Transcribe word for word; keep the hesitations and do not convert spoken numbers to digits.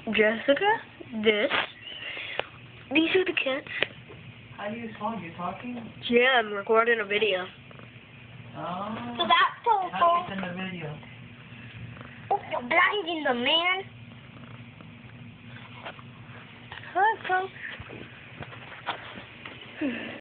Jessica, this. These are the cats. How do you respond? You're talking? Yeah, I'm recording a video. Oh. So that's so How cool. do you send the video? Oh, you're blinding the man. Hi, Tom.